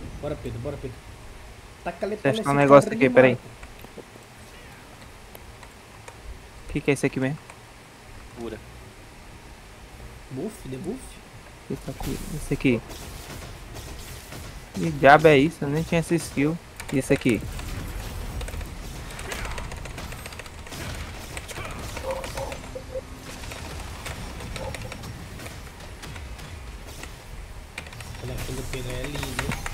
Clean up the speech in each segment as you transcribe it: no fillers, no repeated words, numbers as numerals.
Bora, Pedro, bora, Pedro. Taca lepa Testar um nesse negócio aqui, carrinho, peraí. mano. O que é esse aqui mesmo? Cura. Buff, debuff. Esse aqui. Esse aqui. Que diabo é isso? Eu nem tinha essa skill. E esse aqui? Olha aquele Pedro é lindo.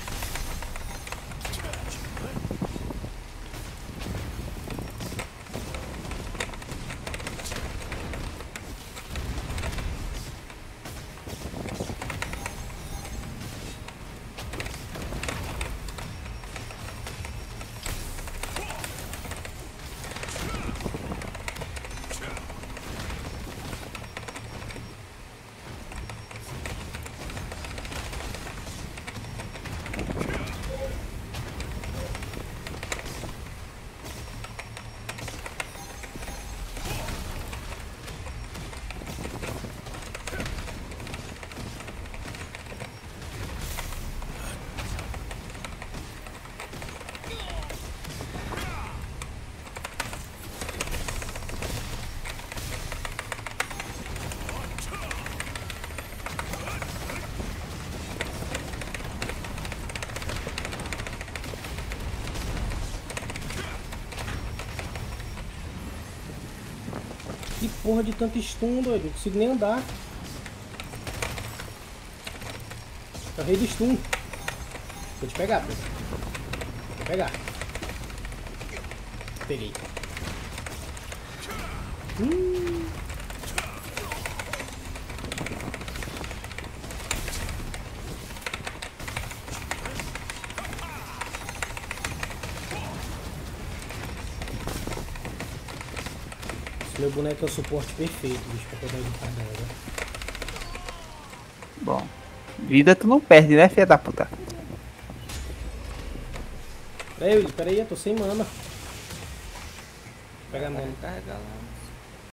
Que porra de tanto stun, doido. Não consigo nem andar. É o rei do stun. Vou te pegar, Pedro. Vou pegar. Peguei. Esse meu boneco é o suporte perfeito, bicho, pra poder evitar dano. Bom. Vida tu não perde, né, filha da puta? Pera aí, eu tô sem mana. Pega a mana. Carregar lá.